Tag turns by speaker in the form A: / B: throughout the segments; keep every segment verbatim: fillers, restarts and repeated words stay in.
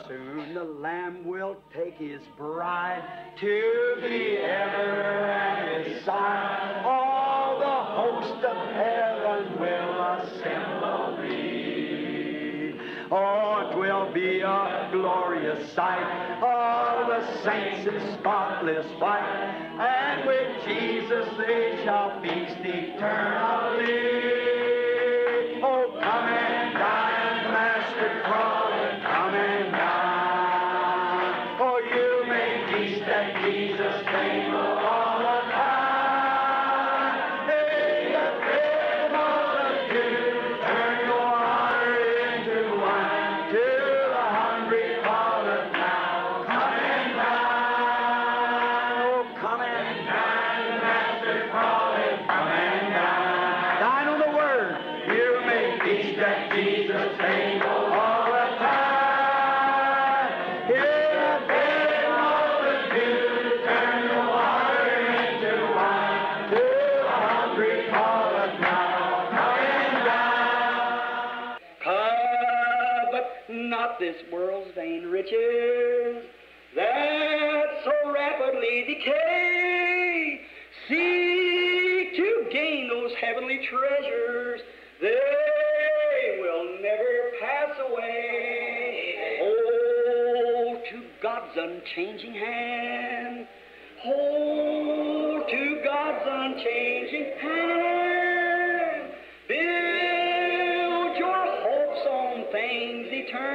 A: Soon the Lamb will take his bride to be ever at his side. All the host of heaven will assemble thee. Oh, 'twill be a glorious sight. All the saints in spotless white, and with Jesus they shall feast eternally. Oh, come and dine, Master Crawley, come and dine. Oh, you may feast at Jesus' table all the time. Hey, the great multitude, turn your water into wine. To the hungry call it now, come and dine. Oh, come and dine, Master Crawley, come and dine. Dine on the Word. You may feast at Jesus' table all the time. Hear the great multitude, turn the water into wine. To the hungry call it now, come and dine. Covet not this world's vain riches that so rapidly decay. Seek to gain those heavenly treasures. They will never pass away. Hold to God's unchanging hand. Hold to God's unchanging hand. Build your hopes on things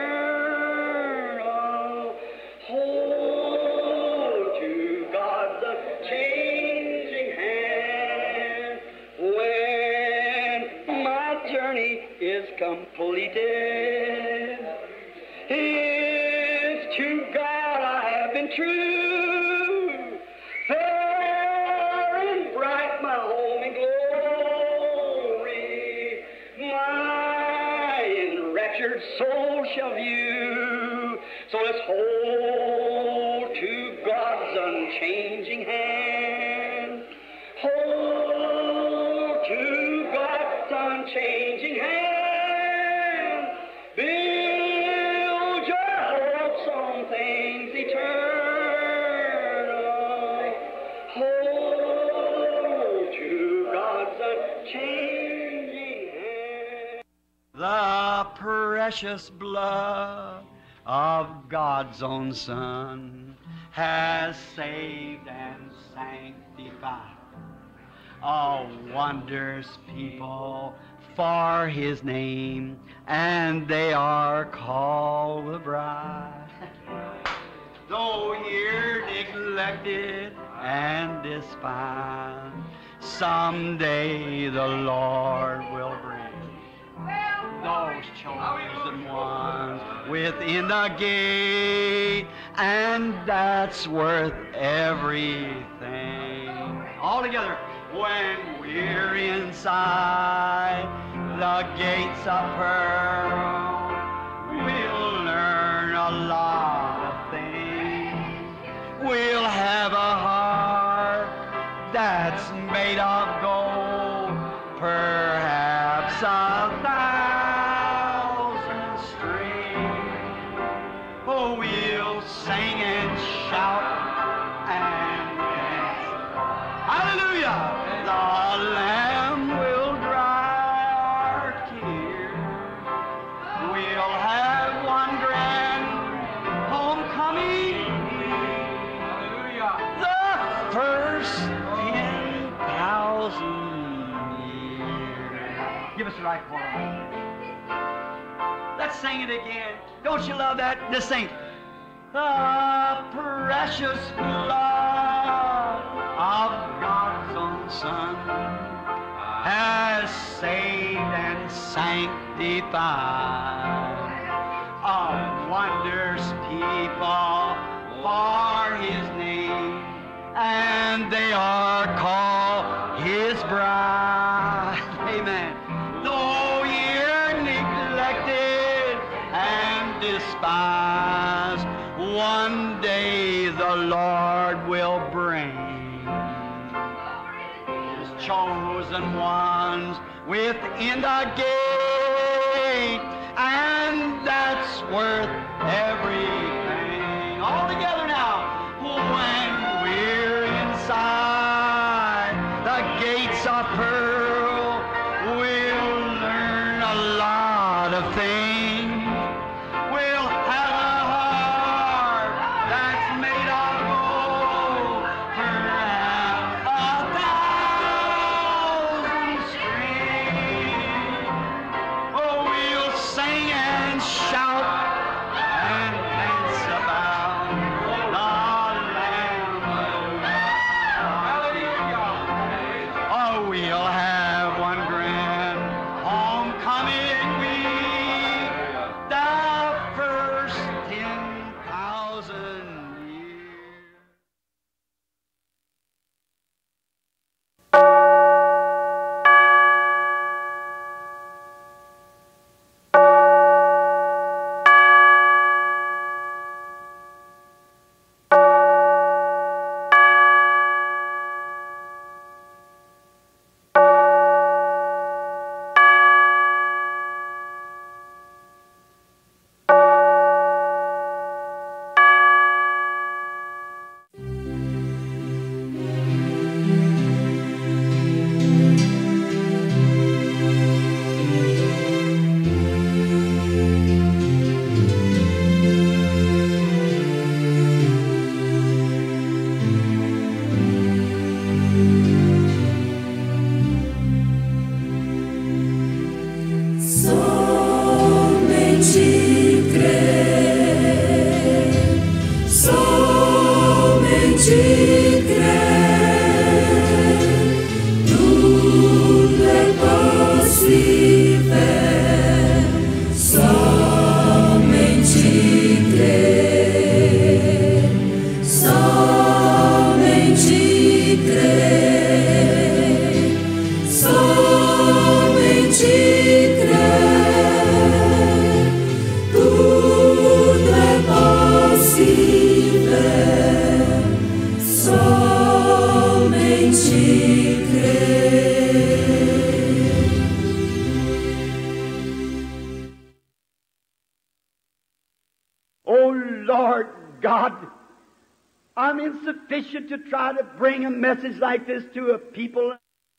A: eternal. Hold to God's unchanging hand. When my journey is completed, it's to God I have been true. Fair and bright my home in glory, my enraptured soul shall view. So let's hold to God's unchanging hand. Hold to God's unchanging hand. Build your hopes on things eternal. Hold to God's unchanging hand. The precious blood of God's own Son has saved and sanctified a wondrous people for His name, and they are called the bride. Though you're neglected and despised, someday the Lord will bring those chosen ones within the gate, and that's worth everything. All together. When we're inside the gates of pearl, we'll learn a lot of things. We'll have a heart that's made of gold, perhaps a thousand strings. Oh, we'll sing and shout and dance. Hallelujah! The Lamb will dry our tears. We'll have one grand homecoming. Hallelujah! The first ten thousand years. Give us the right chord. Let's sing it again. Don't you love that? Just sing. The precious blood of God's own Son has saved and sanctified a wondrous people for His name, and they are called His bride. Amen. Though you're neglected and despised, one day the Lord will bring His chosen ones within the gate, and that's worth every Lord God, I'm insufficient to try to bring a message like this to a people.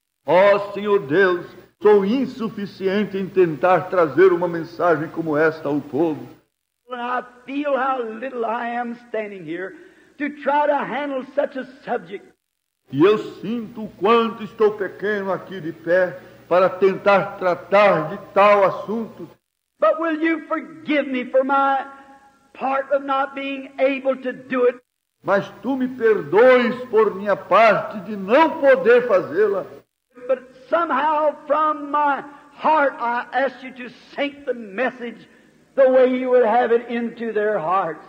B: Ó Senhor Deus, sou insuficiente em tentar trazer uma mensagem como esta ao povo.
A: And I feel how little I am standing here to try to handle such a subject.
B: E eu sinto o quanto estou pequeno aqui de pé para tentar tratar de tal assunto.
A: But will you forgive me for my part of not being able to do it?
B: Mas tu me perdoes por minha parte de não poder fazê-la.
A: But somehow from my heart I ask you to sink the message the way you would have it into their hearts.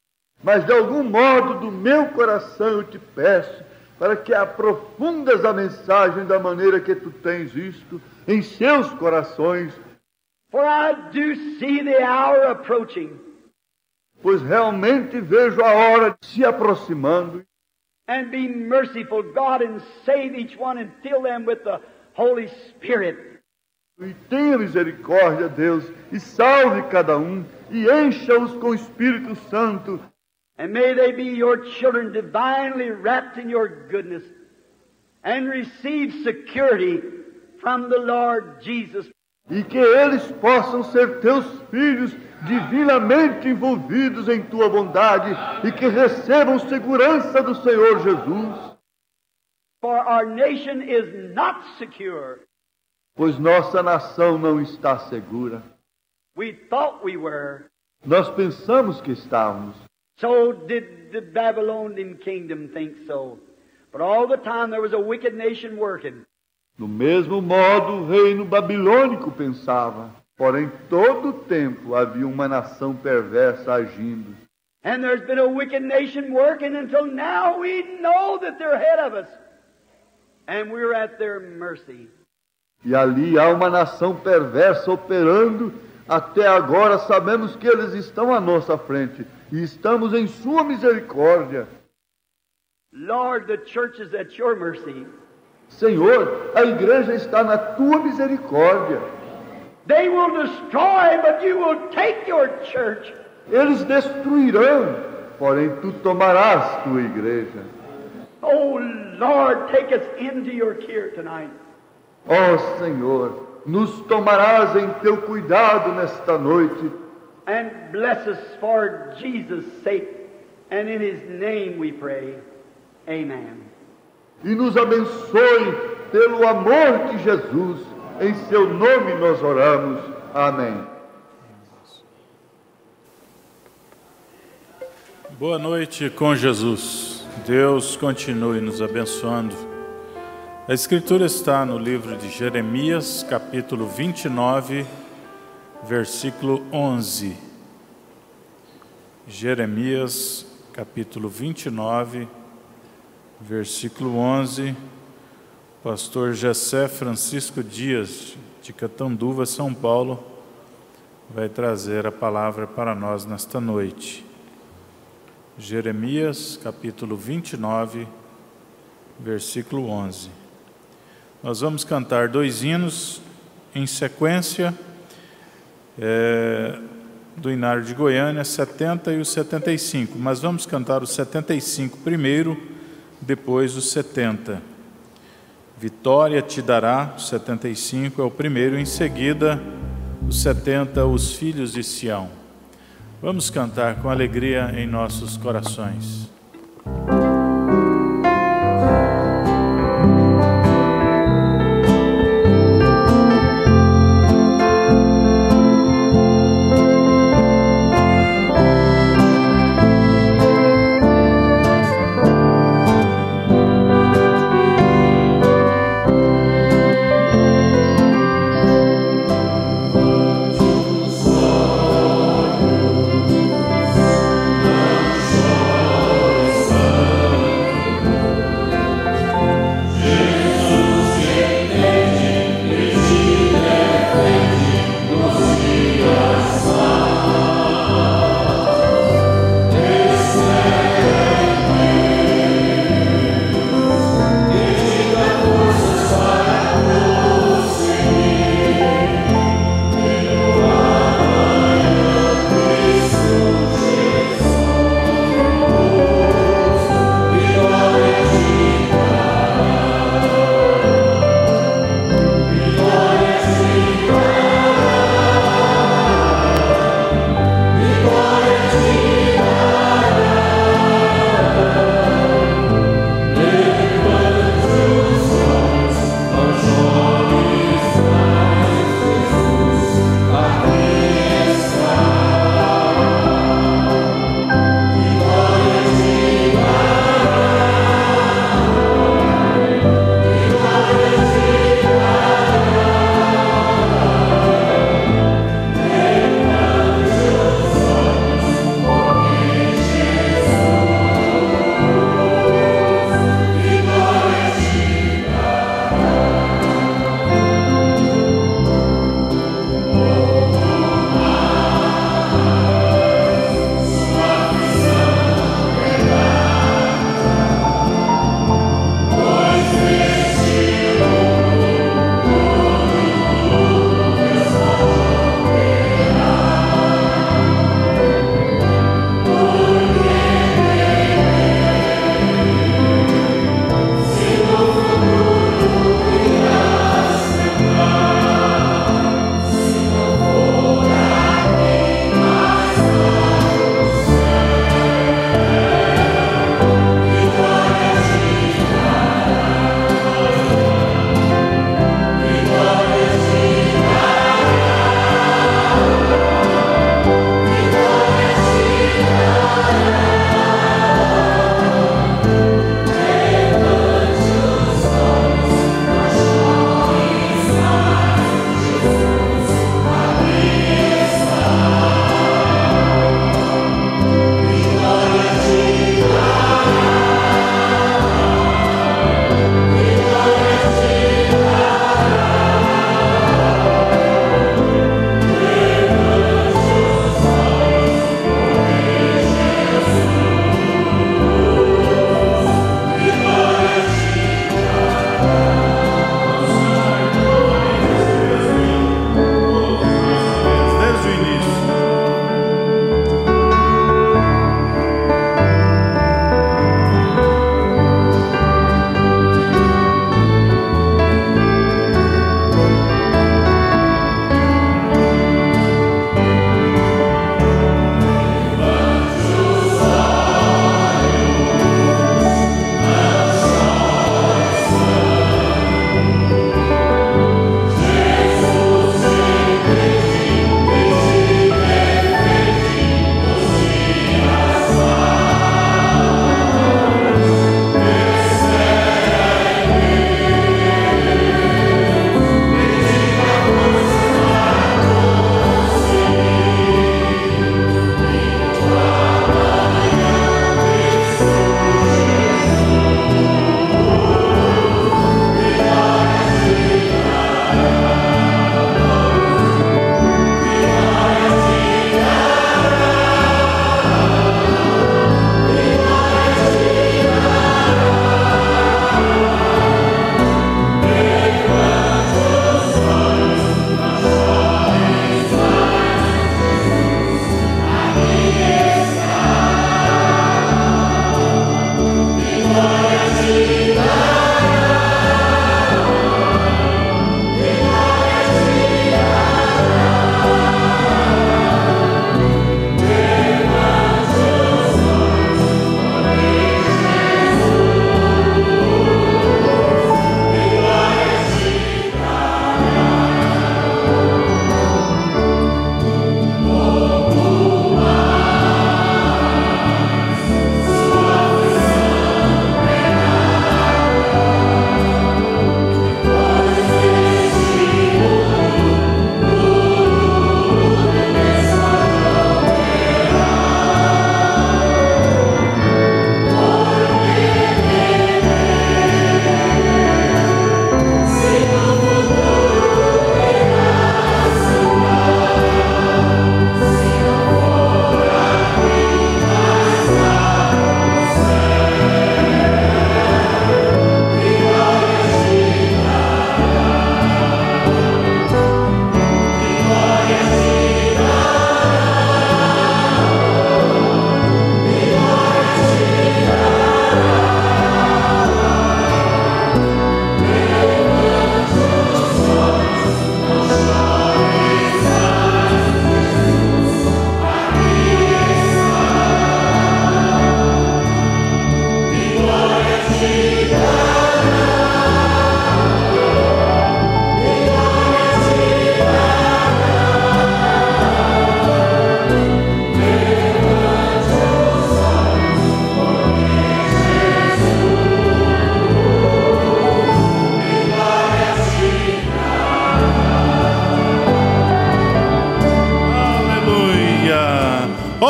B: Mas de algum modo do meu coração eu te peço para que aprofundas a mensagem da maneira que tu tens isto em seus corações.
A: For I do see the hour approaching.
B: Pois realmente vejo a hora se aproximando.
A: And be merciful, God, and save each one and fill them with the Holy Spirit.
B: E tenha misericórdia, Deus, e salve cada um, e encha-os com o Espírito Santo.
A: And may they be your children divinely wrapped in your goodness and receive security from the Lord Jesus.
B: E que eles possam ser teus filhos divinamente envolvidos em tua bondade e que recebam segurança do Senhor Jesus.
A: For our nation is not secure.
B: Pois nossa nação não está segura.
A: We thought we were.
B: Nós pensamos que estávamos.
A: So did the Babylonian kingdom think so. But all the time there was a wicked nation working.
B: Do mesmo modo o reino babilônico pensava. Porém, todo o tempo havia uma nação perversa agindo.
A: And there's been a wicked nation working until now we know that they're ahead of us. And we're at their mercy.
B: E ali há uma nação perversa operando. Até agora sabemos que eles estão à nossa frente. E estamos em sua misericórdia.
A: Lord, the church is at your mercy.
B: Senhor, a igreja está na tua misericórdia.
A: They will destroy, but you will take your church.
B: Eles destruirão, porém tu tomarás tua igreja.
A: Oh Lord, take us into your care tonight.
B: Ó Senhor, nos tomarás em teu cuidado nesta noite.
A: And bless us for Jesus' sake. And in His name we pray. Amen.
B: E nos abençoe pelo amor de Jesus. Em seu nome nós oramos. Amém.
C: Boa noite com Jesus. Deus continue nos abençoando. A Escritura está no livro de Jeremias, capítulo vinte e nove, versículo onze. Jeremias, capítulo vinte e nove, versículo onze. Pastor Jessé Francisco Dias, de Catanduva, São Paulo, vai trazer a palavra para nós nesta noite. Jeremias, capítulo vinte e nove, versículo onze. Nós vamos cantar dois hinos em sequência, é, do Inário de Goiânia, setenta e o setenta e cinco, mas vamos cantar o setenta e cinco primeiro, depois o setenta. Vitória te dará, setenta e cinco é o primeiro, em seguida os setenta, os filhos de Sião. Vamos cantar com alegria em nossos corações.
D: Oh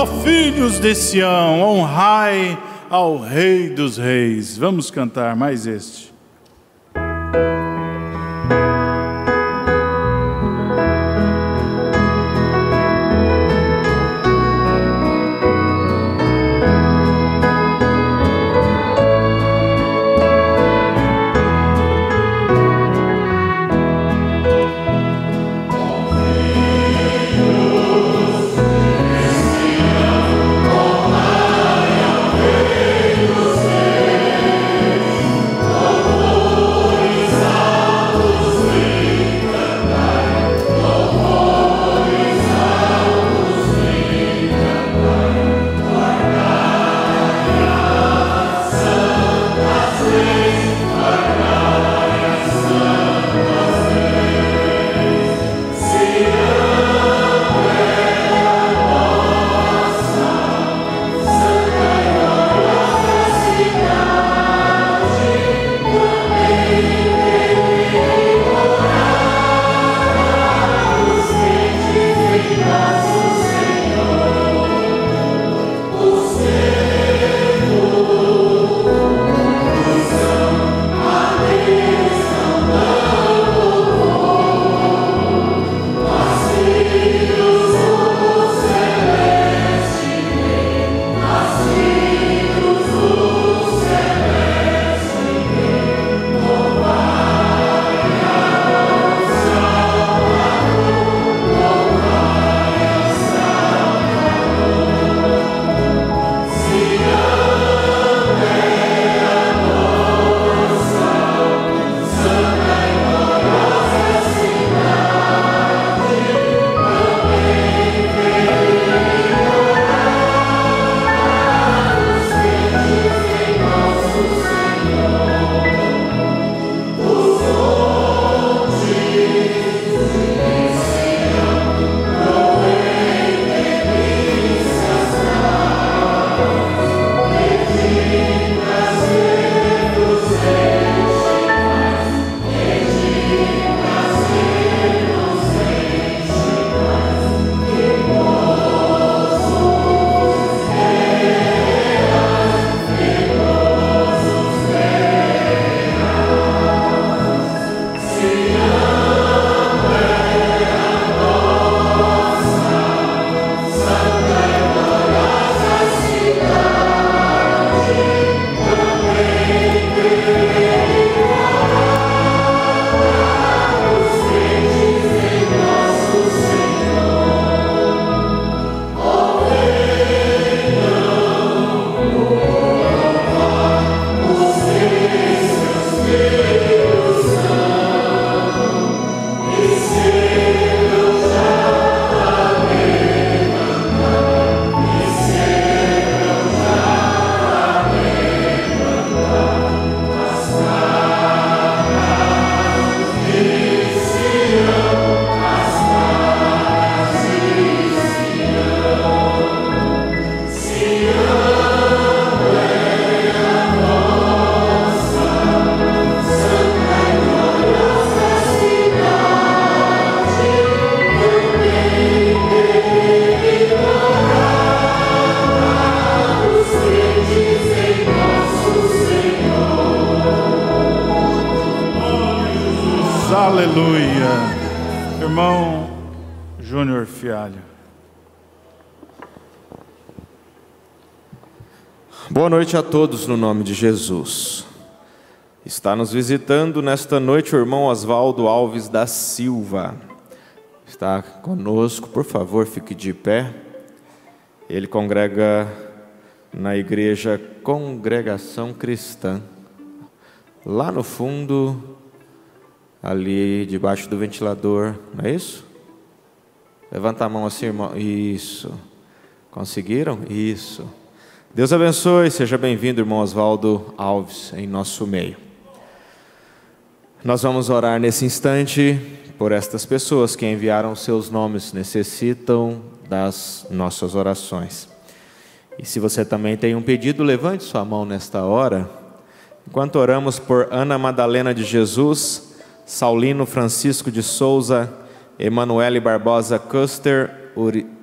C: ó filhos de Sião, honrai ao Rei dos Reis. Vamos cantar mais este. Aleluia. Irmão Júnior Fialho.
D: Boa noite a todos no nome de Jesus. Está nos visitando nesta noite o irmão Oswaldo Alves da Silva. Está conosco, por favor, fique de pé. Ele congrega na igreja Congregação Cristã, lá no fundo, ali debaixo do ventilador, não é isso? Levanta a mão assim, irmão. Isso. Conseguiram? Isso. Deus abençoe, seja bem-vindo, irmão Oswaldo Alves, em nosso meio. Nós vamos orar nesse instante por estas pessoas que enviaram seus nomes, necessitam das nossas orações. E se você também tem um pedido, levante sua mão nesta hora. Enquanto oramos por Ana Madalena de Jesus, Saulino Francisco de Souza, Emanuele Barbosa Custer, Uri,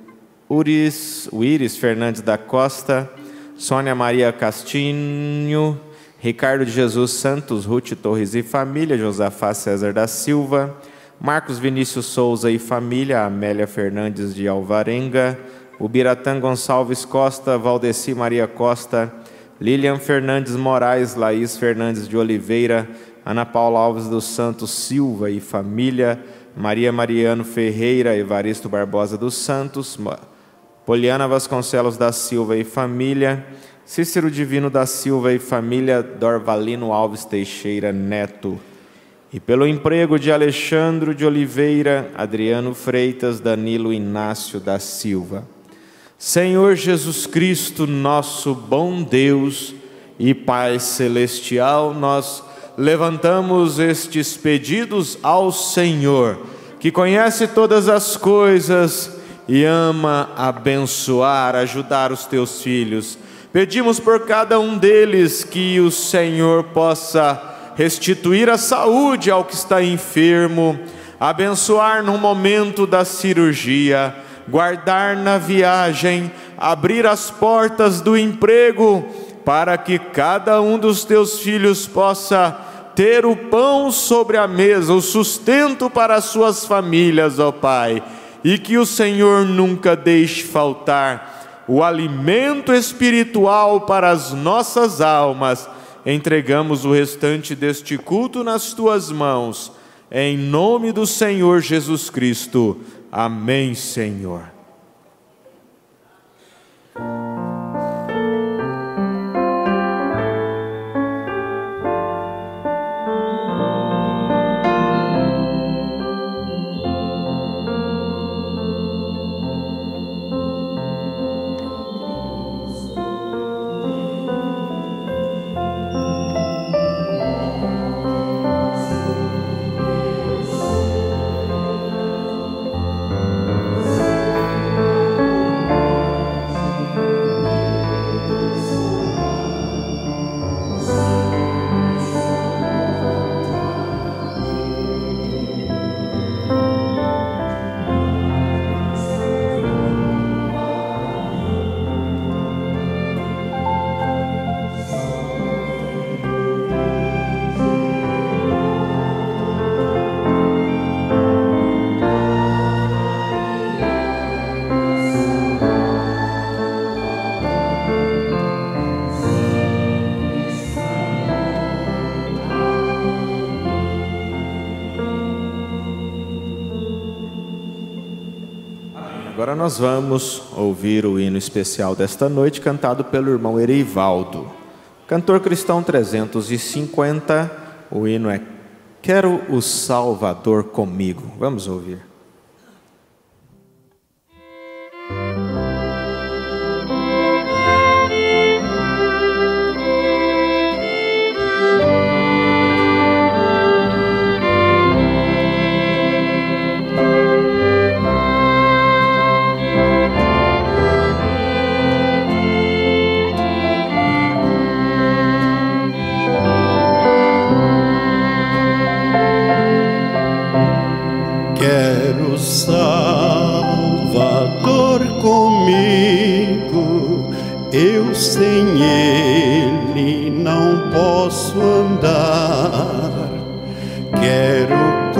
D: Uris, Uíris Fernandes da Costa, Sônia Maria Castinho, Ricardo de Jesus Santos, Ruth Torres e família, Josafá César da Silva, Marcos Vinícius Souza e família, Amélia Fernandes de Alvarenga, Ubiratã Gonçalves Costa, Valdeci Maria Costa, Lilian Fernandes Moraes, Laís Fernandes de Oliveira, Ana Paula Alves dos Santos Silva e família, Maria Mariano Ferreira, Evaristo Barbosa dos Santos, Poliana Vasconcelos da Silva e família, Cícero Divino da Silva e família, Dorvalino Alves Teixeira Neto. E pelo emprego de Alexandre de Oliveira, Adriano Freitas, Danilo Inácio da Silva. Senhor Jesus Cristo, nosso bom Deus e Pai Celestial, nós levantamos estes pedidos ao Senhor, que conhece todas as coisas e ama abençoar, ajudar os teus filhos. Pedimos por cada um deles que o Senhor possa restituir a saúde ao que está enfermo, abençoar no momento da cirurgia, guardar na viagem, abrir as portas do emprego, para que cada um dos teus filhos possa ter o pão sobre a mesa, o sustento para as suas famílias, ó Pai, e que o Senhor nunca deixe faltar o alimento espiritual para as nossas almas. Entregamos o restante deste culto nas tuas mãos, em nome do Senhor Jesus Cristo. Amém, Senhor. Agora nós vamos ouvir o hino especial desta noite, cantado pelo irmão Erivaldo. Cantor cristão trezentos e cinquenta, o hino é Quero o Salvador comigo. Vamos ouvir.
E: Eu sem ele não posso andar. Quero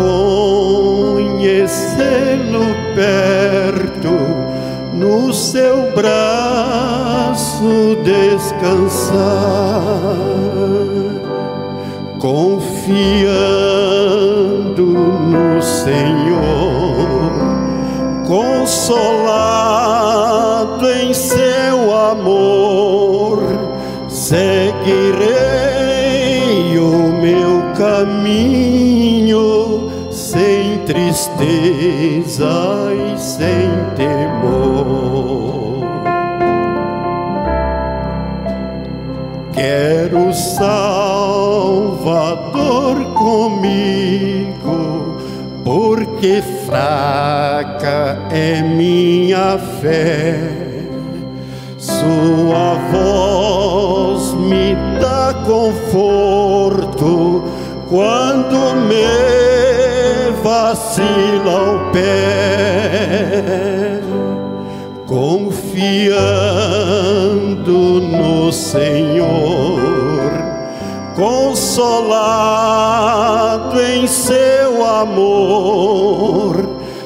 E: conhecê-lo perto, no seu braço descansar, confiando no Senhor, consolado em seu amor, seguirei o meu caminho sem tristeza e sem temor. Quero Salvador comigo, porque fraca é minha fé. Sua voz me dá conforto quando me vacila o pé. Com confiando no Senhor, consolado em seu amor,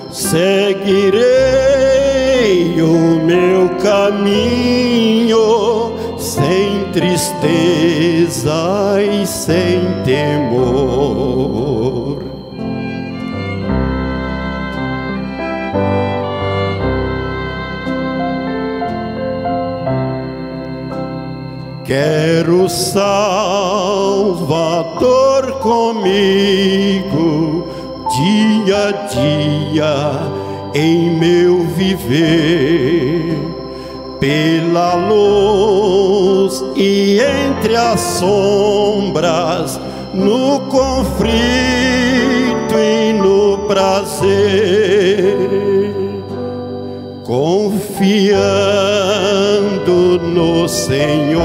E: seguirei o meu caminho sem tristeza e sem temor. Quero Salvador comigo, dia a dia em meu viver, pela luz e entre as sombras, no conflito e no prazer, confiando no Senhor,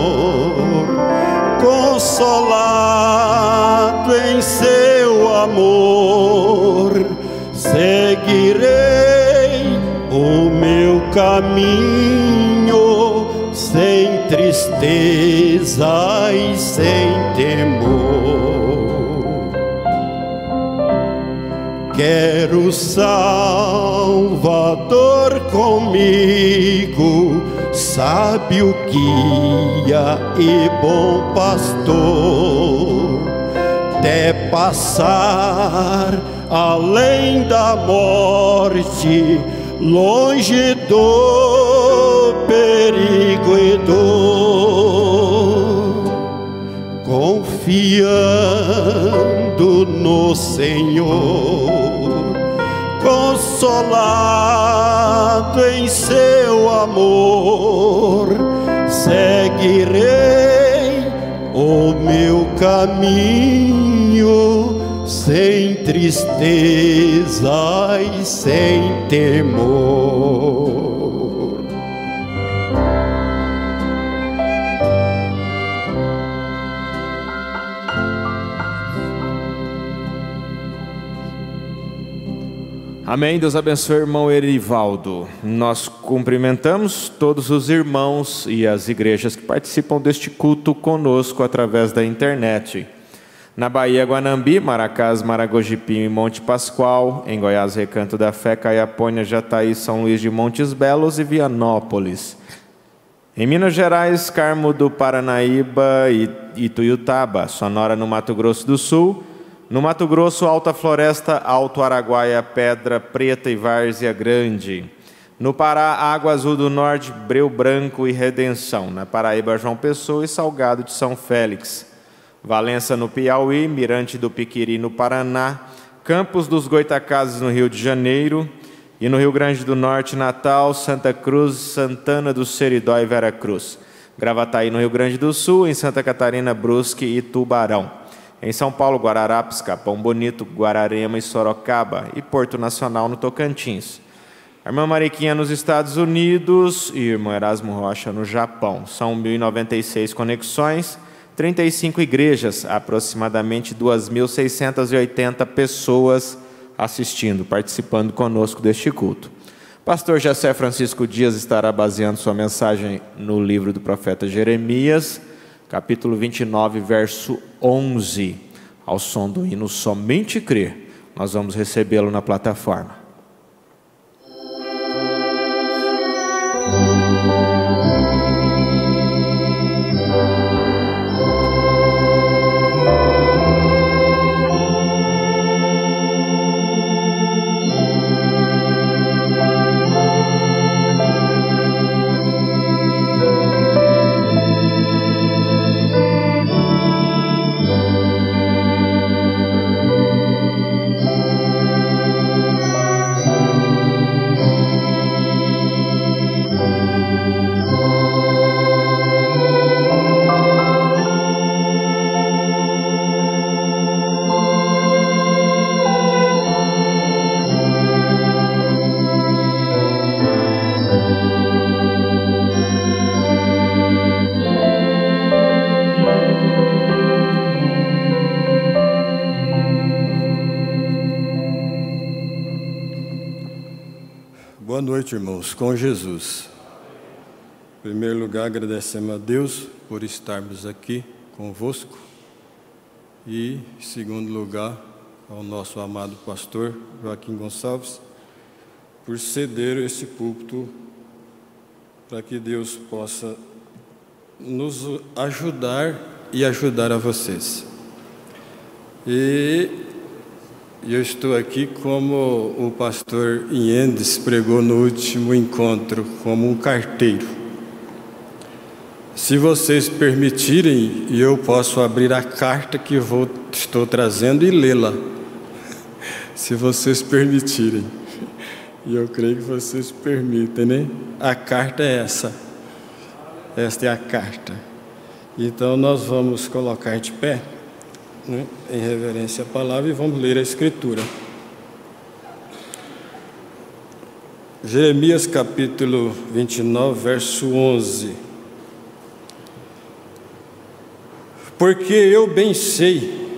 E: consolado em seu amor, seguirei o meu caminho sem tristeza e sem temor. Quero Salvador comigo, sábio guia e bom pastor, até passar além da morte, longe do perigo e dor, confiando no Senhor, consolado em seu amor, seguirei o meu caminho sem tristeza e sem temor.
D: Amém. Deus abençoe o irmão Erivaldo. Nós cumprimentamos todos os irmãos e as igrejas que participam deste culto conosco através da internet. Na Bahia, Guanambi, Maracás, Maragogipe e Monte Pascoal, em Goiás, Recanto da Fé, Caiapônia, Jataí, São Luís de Montes Belos e Vianópolis. Em Minas Gerais, Carmo do Paranaíba e Ituiutaba, Sonora no Mato Grosso do Sul. No Mato Grosso, Alta Floresta, Alto Araguaia, Pedra Preta e Várzea Grande. No Pará, Água Azul do Norte, Breu Branco e Redenção. Na Paraíba, João Pessoa e Salgado de São Félix. Valença no Piauí, Mirante do Piquiri no Paraná, Campos dos Goitacazes no Rio de Janeiro e no Rio Grande do Norte, Natal, Santa Cruz, Santana do Seridó e Veracruz. Gravataí no Rio Grande do Sul, em Santa Catarina, Brusque e Tubarão. Em São Paulo, Guararapes, Capão Bonito, Guararema e Sorocaba e Porto Nacional no Tocantins. A irmã Mariquinha nos Estados Unidos e o irmão Erasmo Rocha no Japão. São mil e noventa e seis conexões, trinta e cinco igrejas, aproximadamente duas mil seiscentas e oitenta pessoas assistindo, participando conosco deste culto. Pastor Jessé Francisco Dias estará baseando sua mensagem no livro do profeta Jeremias, capítulo vinte e nove, verso onze, ao som do hino Somente Crer. Nós vamos recebê-lo na plataforma.
E: Boa noite, irmãos, com Jesus.
F: primeiro lugar, agradecemos a Deus por estarmos aqui convosco. E, em segundo lugar, ao nosso amado pastor Joaquim Gonçalves, por ceder esse púlpito para que Deus possa nos ajudar e ajudar a vocês. E eu estou aqui como o pastor Iendes pregou no último encontro, como um carteiro. Se vocês permitirem, eu posso abrir a carta que vou, estou trazendo e lê-la. Se vocês permitirem. E eu creio que vocês permitem, né? A carta é essa. Esta é a carta. Então nós vamos colocar de pé, né, em reverência à palavra, e vamos ler a Escritura. Jeremias capítulo vinte e nove, verso onze. Porque eu bem sei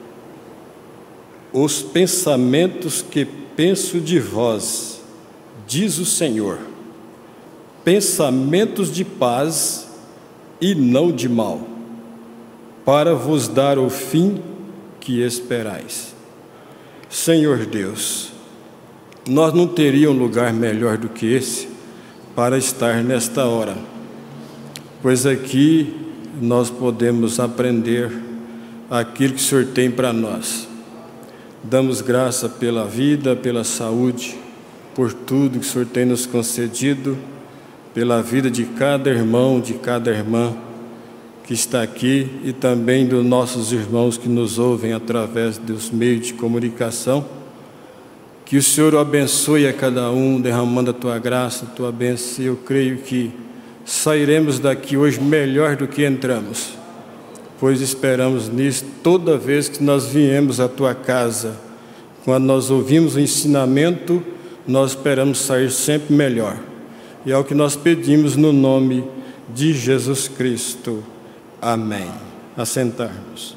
F: os pensamentos que penso de vós, diz o Senhor, pensamentos de paz e não de mal, para vos dar o fim que esperais. Senhor Deus, nós não teríamos um lugar melhor do que esse para estar nesta hora, pois aqui nós podemos aprender aquilo que o Senhor tem para nós. Damos graça pela vida, pela saúde, por tudo que o Senhor tem nos concedido, pela vida de cada irmão, de cada irmã que está aqui e também dos nossos irmãos que nos ouvem através dos meios de comunicação. Que o Senhor o abençoe a cada um, derramando a Tua graça, a Tua bênção. Eu creio que sairemos daqui hoje melhor do que entramos, pois esperamos nisso toda vez que nós viemos à Tua casa. Quando nós ouvimos o ensinamento, nós esperamos sair sempre melhor. E é o que nós pedimos no nome de Jesus Cristo. Amém. Assentarmos.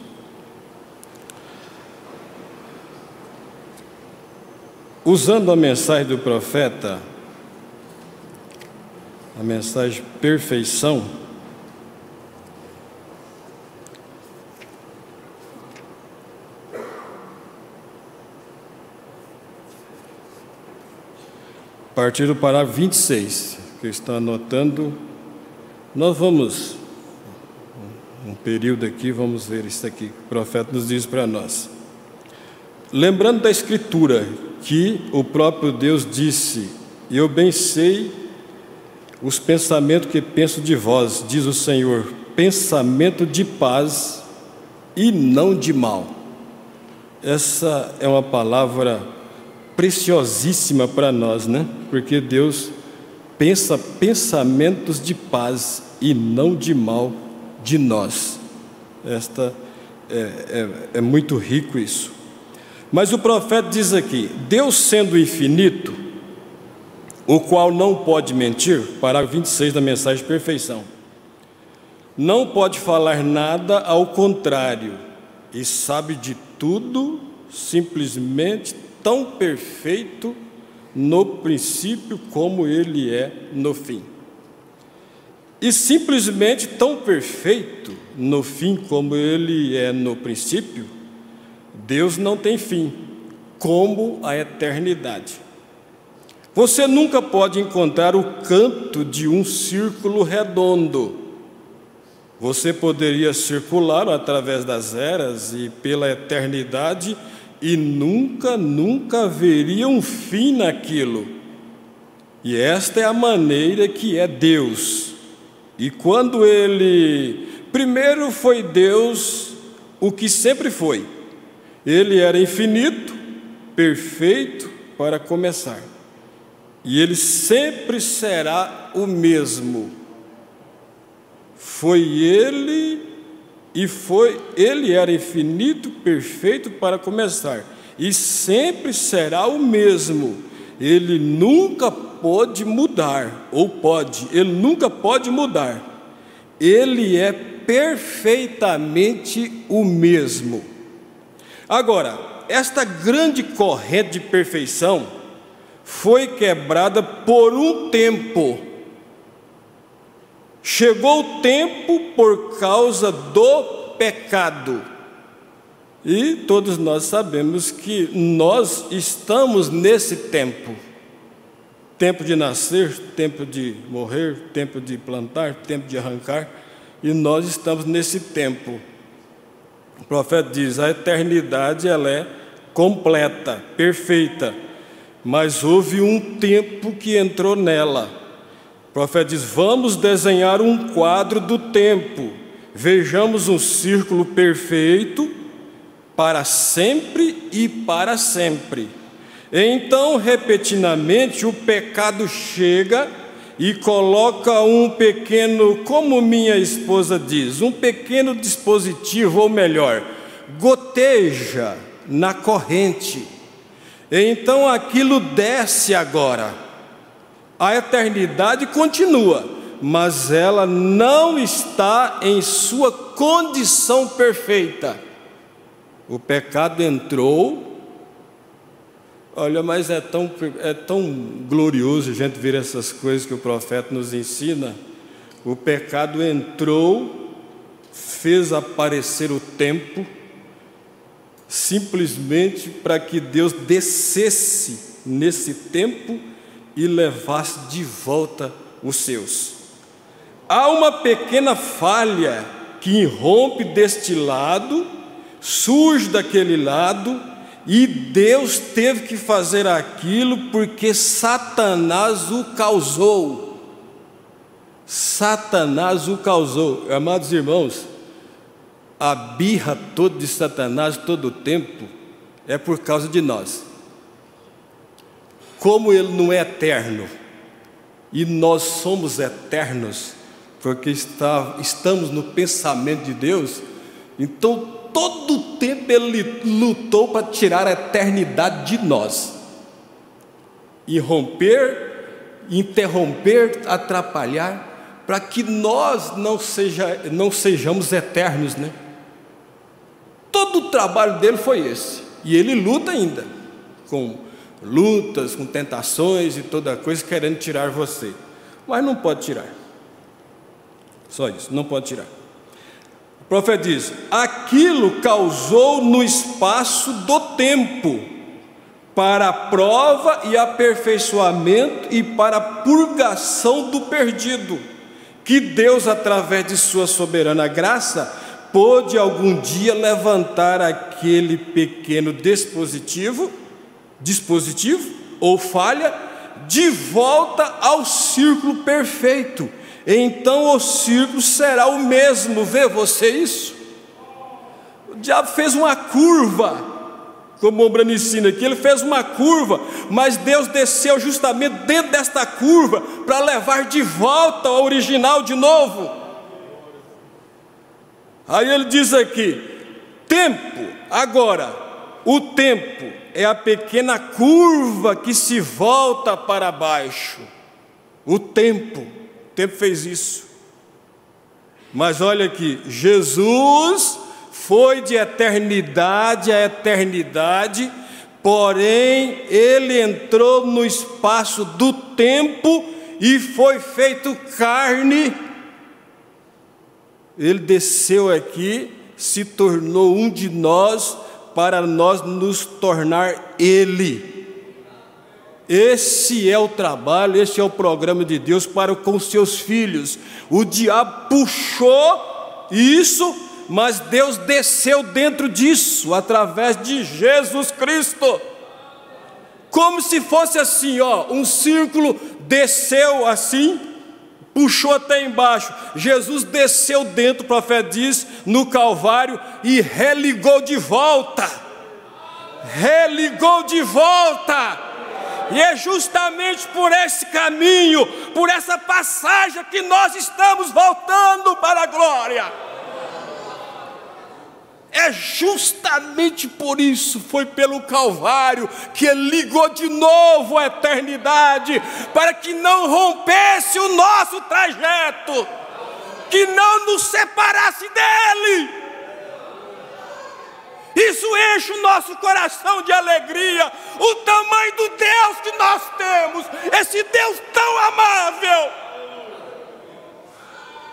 F: Usando a mensagem do profeta, a mensagem perfeição, a partir do parágrafo vinte e seis, que está anotando, nós vamos, um período aqui, vamos ver isso aqui, que o profeta nos diz para nós. Lembrando da Escritura, que o próprio Deus disse, eu bem sei os pensamentos que penso de vós, diz o Senhor, pensamento de paz e não de mal. Essa é uma palavra preciosíssima para nós, né? Porque Deus pensa pensamentos de paz e não de mal de nós. Esta é, é, é muito rico isso. Mas o profeta diz aqui, Deus sendo infinito, o qual não pode mentir, parágrafo vinte e seis da mensagem de perfeição, não pode falar nada ao contrário, e sabe de tudo, simplesmente tão perfeito no princípio como ele é no fim. E simplesmente tão perfeito no fim como ele é no princípio, Deus não tem fim, como a eternidade. Você nunca pode encontrar o canto de um círculo redondo. Você poderia circular através das eras e pela eternidade e nunca, nunca haveria um fim naquilo. E esta é a maneira que é Deus. E quando Ele... Primeiro foi Deus o que sempre foi. Ele era infinito, perfeito para começar. E Ele sempre será o mesmo. Foi Ele e foi Ele era infinito, perfeito para começar. E sempre será o mesmo. Ele nunca pode mudar, ou pode, Ele nunca pode mudar. Ele é perfeitamente o mesmo. Agora, esta grande corrente de perfeição foi quebrada por um tempo. Chegou o tempo por causa do pecado. E todos nós sabemos que nós estamos nesse tempo. Tempo de nascer, tempo de morrer, tempo de plantar, tempo de arrancar. E nós estamos nesse tempo. O profeta diz, a eternidade ela é completa, perfeita. Mas houve um tempo que entrou nela. O profeta diz, vamos desenhar um quadro do tempo. Vejamos um círculo perfeito para sempre e para sempre. Então, repentinamente, o pecado chega e coloca um pequeno, como minha esposa diz, um pequeno dispositivo, ou melhor, goteja na corrente. Então, aquilo desce agora. A eternidade continua, mas ela não está em sua condição perfeita. O pecado entrou. Olha, mas é tão, é tão glorioso a gente ver essas coisas que o profeta nos ensina. O pecado entrou, fez aparecer o tempo, simplesmente para que Deus descesse nesse tempo e levasse de volta os seus. Há uma pequena falha que irrompe deste lado, surge daquele lado, e Deus teve que fazer aquilo porque Satanás o causou. Satanás o causou. Amados irmãos, a birra toda de Satanás todo o tempo é por causa de nós. Como ele não é eterno, e nós somos eternos, porque está, estamos no pensamento de Deus, então todo o tempo ele lutou para tirar a eternidade de nós, irromper, interromper, atrapalhar, para que nós não, seja, não sejamos eternos, né? Todo o trabalho dele foi esse, e ele luta ainda, com lutas, com tentações e toda coisa, querendo tirar você, mas não pode tirar, só isso, não pode tirar. O profeta diz, aquilo causou no espaço do tempo, para a prova e aperfeiçoamento e para a purgação do perdido, que Deus, através de sua soberana graça, pôde algum dia levantar aquele pequeno dispositivo, dispositivo ou falha, de volta ao círculo perfeito. Então o círculo será o mesmo. Vê você isso? O diabo fez uma curva, como o Brano ensina aqui, ele fez uma curva, mas Deus desceu justamente dentro desta curva para levar de volta ao original de novo. Aí ele diz aqui, tempo, agora, o tempo é a pequena curva que se volta para baixo. O tempo, o tempo fez isso. Mas olha aqui, Jesus foi de eternidade a eternidade, porém ele entrou no espaço do tempo e foi feito carne. Ele desceu aqui, se tornou um de nós, para nós nos tornar Ele. Esse é o trabalho, esse é o programa de Deus para com seus filhos. O diabo puxou isso, mas Deus desceu dentro disso, através de Jesus Cristo. Como se fosse assim, ó, um círculo desceu assim, puxou até embaixo. Jesus desceu dentro, o profeta diz, no Calvário, e religou de volta. Religou de volta. E é justamente por esse caminho, por essa passagem, que nós estamos voltando para a glória. É justamente por isso, foi pelo Calvário, que Ele ligou de novo a eternidade, para que não rompesse o nosso trajeto, que não nos separasse dEle. Isso enche o nosso coração de alegria, o tamanho do Deus que nós temos, esse Deus tão amável.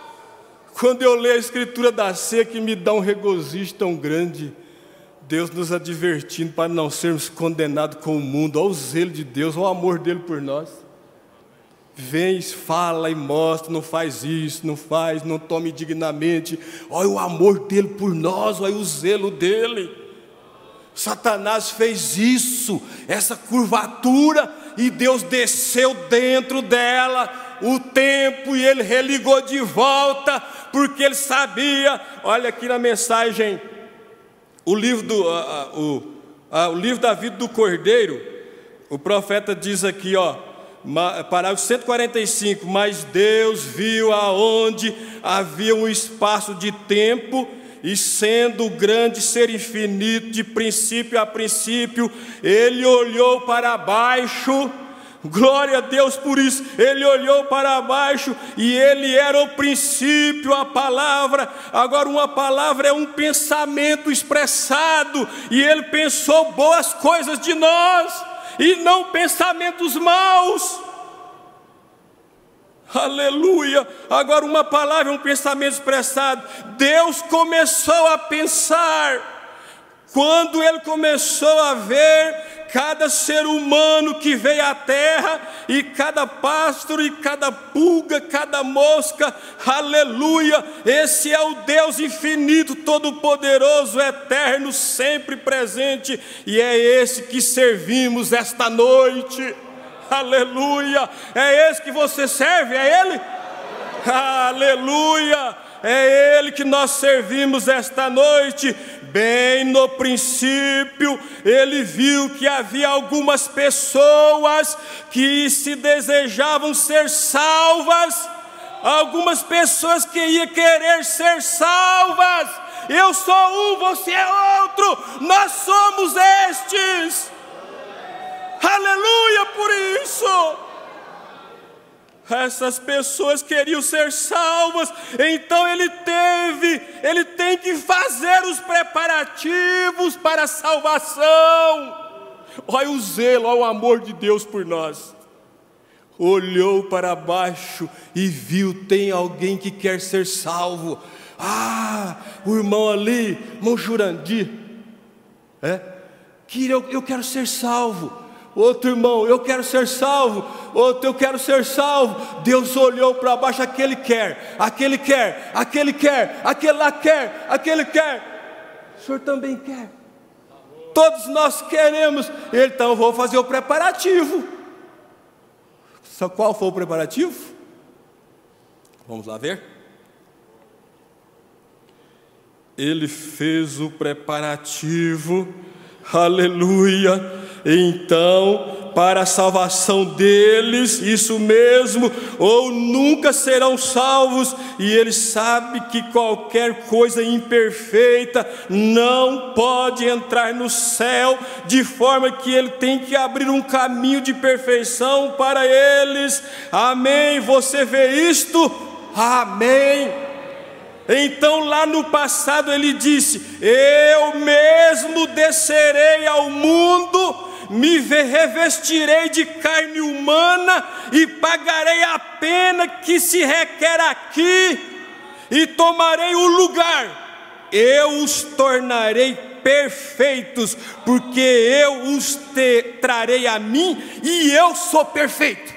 F: Quando eu leio a escritura da ceia, que me dá um regozijo tão grande, Deus nos advertindo para não sermos condenados com o mundo, ao zelo de Deus, ao amor dele por nós. Vem, fala e mostra, não faz isso, não faz, não tome dignamente. Olha o amor dele por nós, olha o zelo dele. Satanás fez isso, essa curvatura, e Deus desceu dentro dela o tempo e ele religou de volta, porque ele sabia. Olha aqui na mensagem, o livro, do, uh, uh, o, uh, o livro da vida do Cordeiro, o profeta diz aqui, ó, parágrafo cento e quarenta e cinco, mas Deus viu aonde havia um espaço de tempo, e sendo o grande ser infinito de princípio a princípio, ele olhou para baixo. Glória a Deus por isso. Ele olhou para baixo e ele era o princípio, a palavra. Agora uma palavra é um pensamento expressado, e ele pensou boas coisas de nós e não pensamentos maus. Aleluia. Agora uma palavra é um pensamento expressado. Deus começou a pensar. Quando ele começou a ver cada ser humano que veio à terra, e cada pássaro, e cada pulga, cada mosca, aleluia, esse é o Deus infinito, todo-poderoso, eterno, sempre presente, e é esse que servimos esta noite, aleluia. É esse que você serve, é Ele? Aleluia. É Ele que nós servimos esta noite. Bem no princípio, Ele viu que havia algumas pessoas que se desejavam ser salvas, algumas pessoas que iam querer ser salvas. Eu sou um, você é outro, nós somos estes. Aleluia por isso. Essas pessoas queriam ser salvas, então ele teve, ele tem que fazer os preparativos para a salvação. Olha o zelo, olha o amor de Deus por nós. Olhou para baixo e viu, tem alguém que quer ser salvo. Ah, o irmão ali, irmão Jurandir, é? Que eu, eu quero ser salvo. Outro irmão, eu quero ser salvo. Outro, eu quero ser salvo. Deus olhou para baixo, aquele quer, aquele quer, aquele quer, aquele lá quer, aquele quer. O senhor também quer. Todos nós queremos. Então eu vou fazer o preparativo. Qual foi o preparativo? Vamos lá ver. Ele fez o preparativo. Aleluia. Então, para a salvação deles, isso mesmo, ou nunca serão salvos, e ele sabe que qualquer coisa imperfeita não pode entrar no céu, de forma que ele tem que abrir um caminho de perfeição para eles. Amém? Você vê isto? Amém. Então lá no passado ele disse: eu mesmo descerei ao mundo, me revestirei de carne humana e pagarei a pena que se requer aqui, e tomarei o lugar. Eu os tornarei perfeitos, porque eu os te trarei a mim, e eu sou perfeito.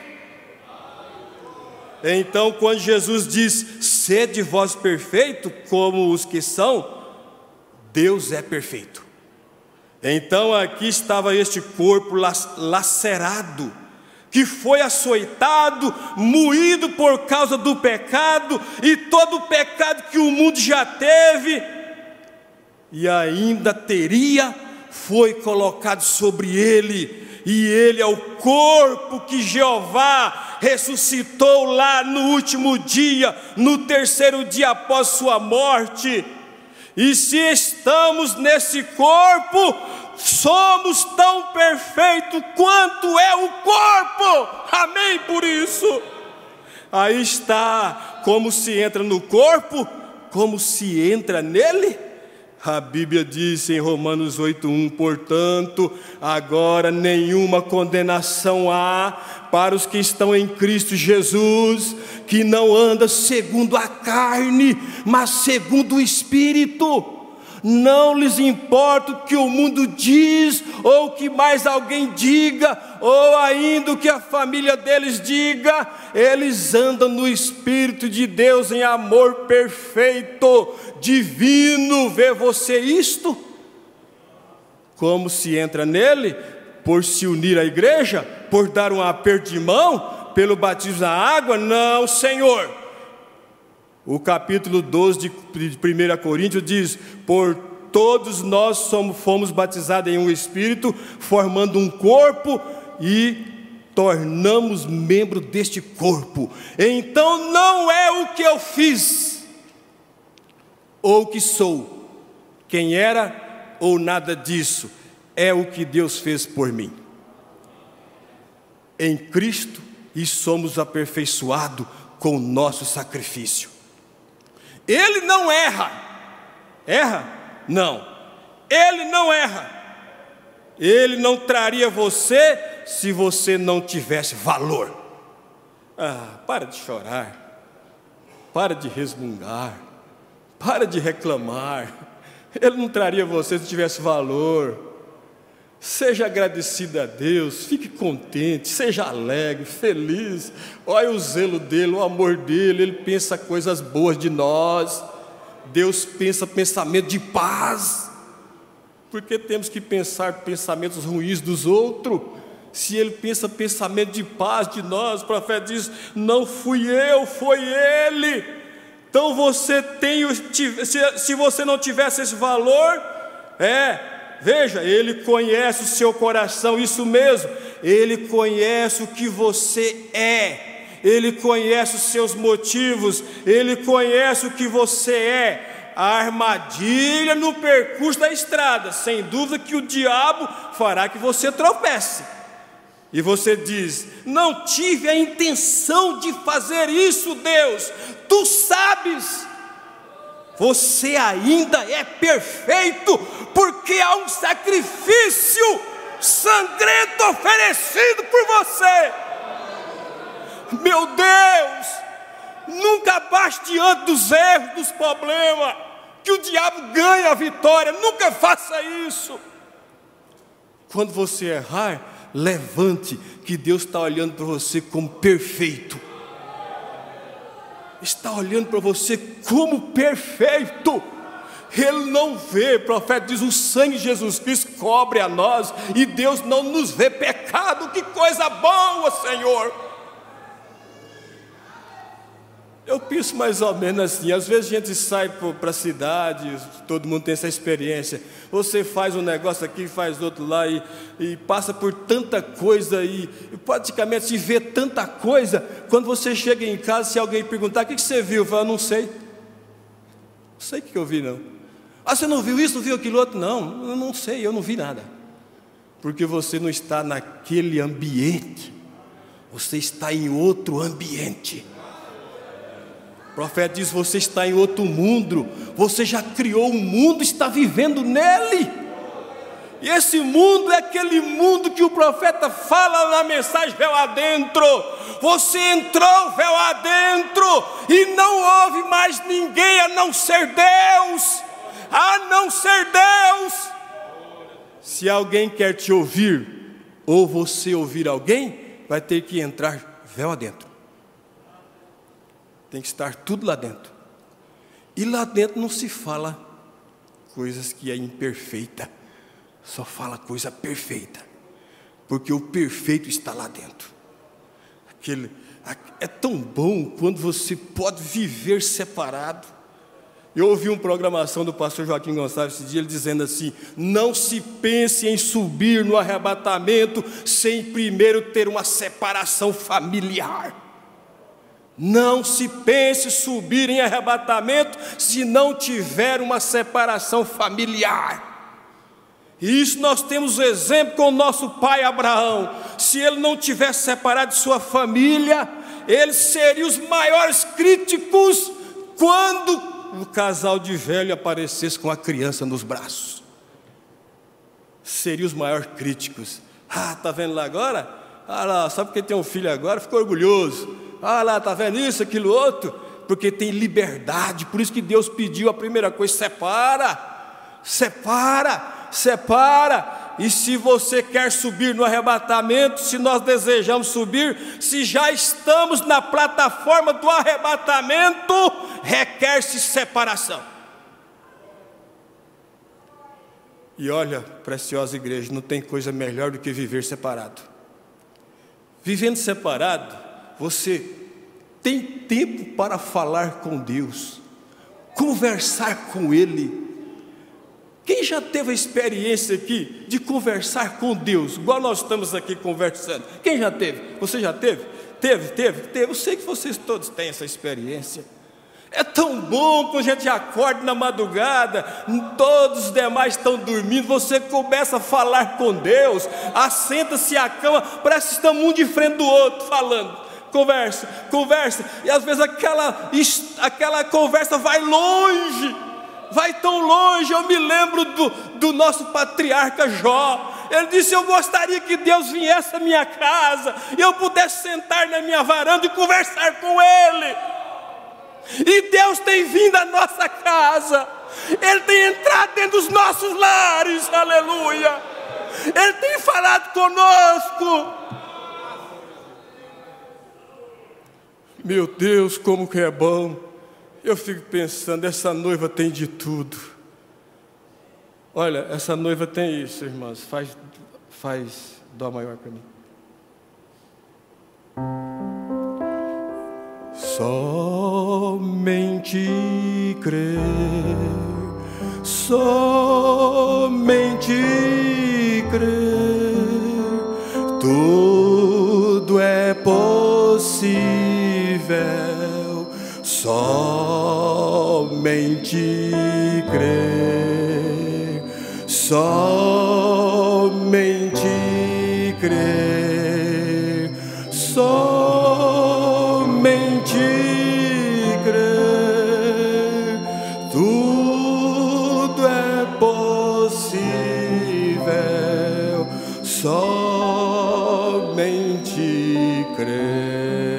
F: Então quando Jesus diz: sede vós perfeito como os que são, Deus é perfeito. Então aqui estava este corpo lacerado, que foi açoitado, moído por causa do pecado, e todo o pecado que o mundo já teve, e ainda teria, foi colocado sobre ele. E ele é o corpo que Jeová ressuscitou lá no último dia, no terceiro dia após sua morte. E se estamos nesse corpo, somos tão perfeitos quanto é o corpo. Amém por isso. Aí está, como se entra no corpo, como se entra nele, A Bíblia diz em Romanos oito, um: portanto, agora nenhuma condenação há para os que estão em Cristo Jesus, que não andam segundo a carne, mas segundo o Espírito. Não lhes importa o que o mundo diz, ou o que mais alguém diga, ou ainda o que a família deles diga. Eles andam no Espírito de Deus em amor perfeito, divino. Vê você isto? Como se entra nele? Por se unir à igreja? Por dar um aperto de mão? Pelo batismo na água? Não, Senhor. O capítulo doze de primeira Coríntios diz: por todos nós somos, fomos batizados em um Espírito, formando um corpo, e tornamos membro deste corpo. Então não é o que eu fiz, ou o que sou, quem era, ou nada disso. É o que Deus fez por mim. Em Cristo, e somos aperfeiçoados com o nosso sacrifício. Ele não erra. Erra? Não. Ele não erra. Ele não traria você se você não tivesse valor. Ah, para de chorar. Para de resmungar. Para de reclamar. Ele não traria você se tivesse valor. Seja agradecido a Deus, fique contente, seja alegre, feliz. Olha o zelo dele, o amor dele. Ele pensa coisas boas de nós. Deus pensa pensamento de paz. Porque temos que pensar pensamentos ruins dos outros? Se ele pensa pensamento de paz de nós, o profeta diz: não fui eu, foi ele. Então você tem, se, se você não tivesse esse valor, é... Veja, Ele conhece o seu coração, isso mesmo. Ele conhece o que você é. Ele conhece os seus motivos. Ele conhece o que você é. A armadilha no percurso da estrada, sem dúvida que o diabo fará que você tropece. E você diz: não tive a intenção de fazer isso, Deus. Tu sabes. Você ainda é perfeito, porque há um sacrifício sangrento oferecido por você. Meu Deus, nunca baixe diante dos erros, dos problemas, que o diabo ganha a vitória. Nunca faça isso. Quando você errar, levante, que Deus está olhando para você como perfeito. Está olhando para você como perfeito. Ele não vê, o profeta diz: o sangue de Jesus Cristo cobre a nós, e Deus não nos vê pecado. Que coisa boa, Senhor. Eu penso mais ou menos assim. Às vezes a gente sai para a cidade, todo mundo tem essa experiência. Você faz um negócio aqui, faz outro lá, e, e passa por tanta coisa, e, e praticamente se vê tanta coisa. Quando você chega em casa, se alguém perguntar: o que, que você viu? Eu falo: não sei. Não sei o que eu vi, não. Ah, você não viu isso, não viu aquilo outro? Não, eu não sei, eu não vi nada. Porque você não está naquele ambiente. Você está em outro ambiente. O profeta diz: você está em outro mundo. Você já criou um mundo, está vivendo nele. E esse mundo é aquele mundo que o profeta fala na mensagem: véu adentro. Você entrou véu adentro, e não houve mais ninguém a não ser Deus. A não ser Deus. Se alguém quer te ouvir, ou você ouvir alguém, vai ter que entrar véu adentro. Tem que estar tudo lá dentro. E lá dentro não se fala coisas que é imperfeita. Só fala coisa perfeita. Porque o perfeito está lá dentro. Aquele, é tão bom quando você pode viver separado. Eu ouvi uma programação do pastor Joaquim Gonçalves esse dia, ele dizendo assim: não se pense em subir no arrebatamento sem primeiro ter uma separação familiar. Não se pense subir em arrebatamento se não tiver uma separação familiar. E isso nós temos exemplo com o nosso pai Abraão. Se ele não tivesse separado de sua família, ele seria os maiores críticos quando o casal de velho aparecesse com a criança nos braços? Seriam os maiores críticos. Ah, tá vendo lá agora? Ah lá, só porque tem um filho agora, ficou orgulhoso. Ah lá, tá vendo isso, aquilo, outro? Porque tem liberdade. Por isso que Deus pediu a primeira coisa: separa, separa, separa. E se você quer subir no arrebatamento, se nós desejamos subir, se já estamos na plataforma do arrebatamento, requer-se separação. E olha, preciosa igreja, não tem coisa melhor do que viver separado. Vivendo separado, você tem tempo para falar com Deus, conversar com Ele. Quem já teve a experiência aqui de conversar com Deus, igual nós estamos aqui conversando? Quem já teve? Você já teve? Teve, teve, teve. Eu sei que vocês todos têm essa experiência. É tão bom quando a gente acorda na madrugada, todos os demais estão dormindo, você começa a falar com Deus, assenta-se à cama, parece que estamos um de frente do outro falando. Conversa, conversa, e às vezes aquela, aquela conversa vai longe, vai tão longe. Eu me lembro do, do nosso patriarca Jó. Ele disse: eu gostaria que Deus viesse à minha casa e eu pudesse sentar na minha varanda e conversar com Ele. E Deus tem vindo à nossa casa, Ele tem entrado dentro dos nossos lares, aleluia. Ele tem falado conosco. Meu Deus, como que é bom. Eu fico pensando, essa noiva tem de tudo. Olha, essa noiva tem isso, irmãos. Faz, faz dó maior para mim. Somente crer, somente crer, tudo é possível. Somente crer, somente crer, somente crer, tudo é possível, somente crer.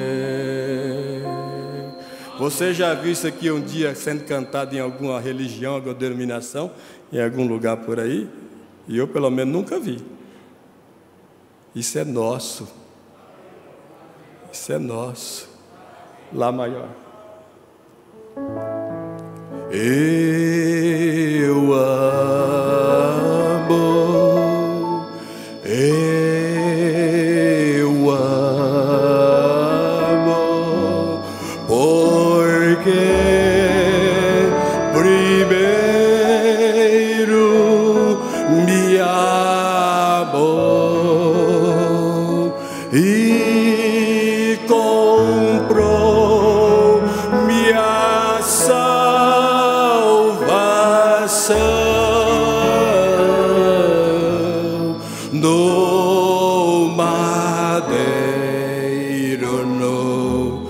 F: Você já viu isso aqui um dia sendo cantado em alguma religião, alguma denominação, em algum lugar por aí? E eu pelo menos nunca vi. Isso é nosso. Isso é nosso. Lá maior. Eu amo, eu amo, porque primeiro me amou e comprou minha salvação no madeiro, no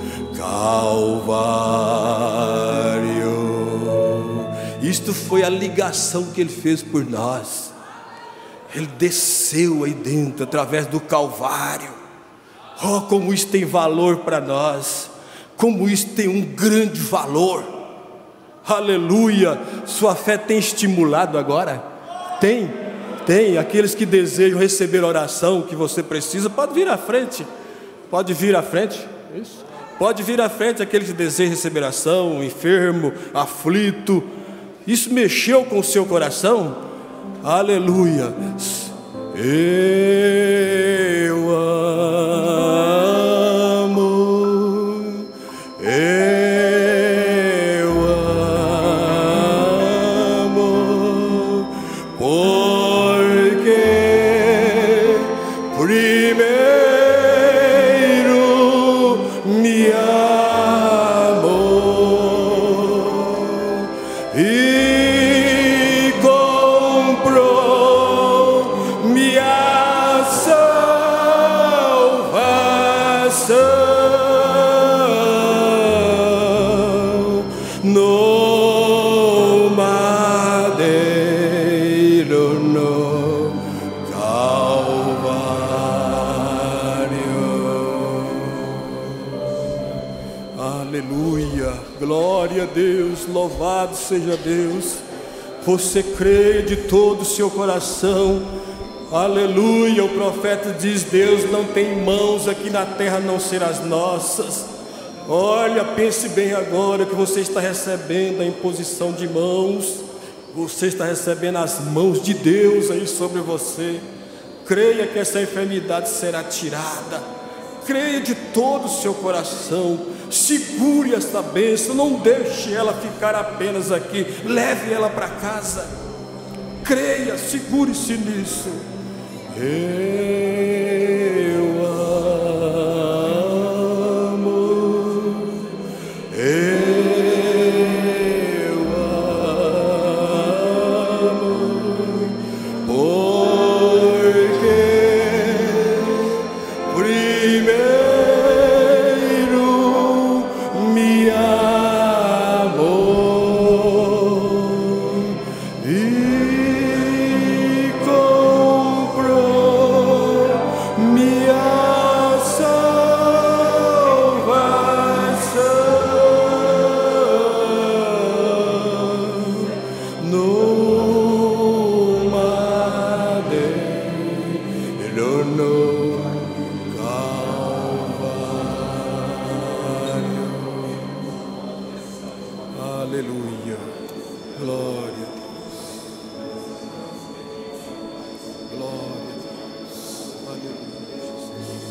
F: Calvário. Isto foi a ligação que Ele fez por nós. Ele desceu aí dentro através do Calvário. Oh, como isso tem valor para nós, como isso tem um grande valor. Aleluia. Sua fé tem estimulado agora? Tem, tem. Aqueles que desejam receber a oração que você precisa, pode vir à frente. Pode vir à frente. Isso. Pode vir à frente, aqueles que desejam receber oração, enfermo, aflito. Isso mexeu com o seu coração? Aleluia. Eu amo, eu amo, porque primeiro me amou e comprou minha salvação Glória a Deus, louvado seja Deus. Você crê de todo o seu coração. Aleluia, o profeta diz: Deus não tem mãos aqui na terra a não ser as nossas. Olha, pense bem agora que você está recebendo a imposição de mãos. Você está recebendo as mãos de Deus aí sobre você. Creia que essa enfermidade será tirada. Creia de todo o seu coração. Segure esta bênção, não deixe ela ficar apenas aqui. Leve ela para casa. Creia, segure-se nisso. Eu amo, eu amo, porque primeiro me amou e comprou minha salvação no madeiro no Calvário. Aleluia, glória a Deus, glória a Deus, aleluia, Jesus.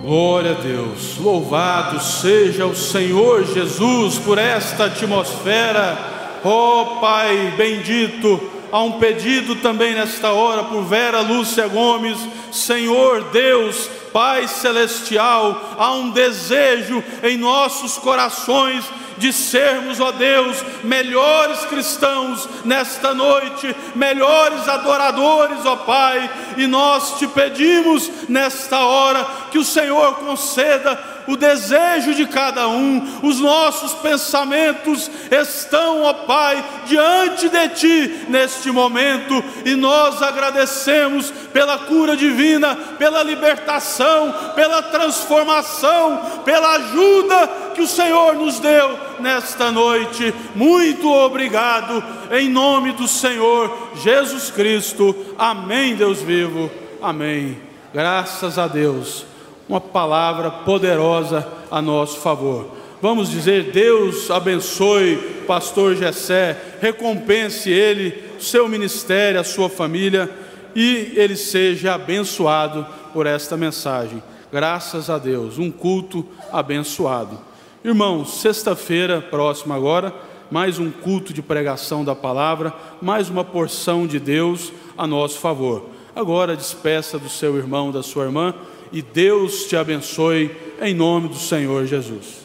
C: Glória a Deus, louvado seja o Senhor Jesus por esta atmosfera. Ó Pai bendito, há um pedido também nesta hora por Vera Lúcia Gomes. Senhor Deus, Pai Celestial, há um desejo em nossos corações de sermos, ó Deus, melhores cristãos nesta noite, melhores adoradores, ó Pai, e nós te pedimos nesta hora que o Senhor conceda o desejo de cada um. Os nossos pensamentos estão, ó Pai, diante de Ti neste momento, e nós agradecemos pela cura divina, pela libertação, pela transformação, pela ajuda que o Senhor nos deu nesta noite. Muito obrigado, em nome do Senhor Jesus Cristo. Amém, Deus vivo. Amém. Graças a Deus. Uma palavra poderosa a nosso favor. Vamos dizer: Deus abençoe pastor Gessé, recompense ele, seu ministério, a sua família, e ele seja abençoado por esta mensagem. Graças a Deus, um culto abençoado. Irmãos, sexta-feira próxima agora, mais um culto de pregação da palavra, mais uma porção de Deus a nosso favor. Agora despeça do seu irmão, da sua irmã, e Deus te abençoe em nome do Senhor Jesus.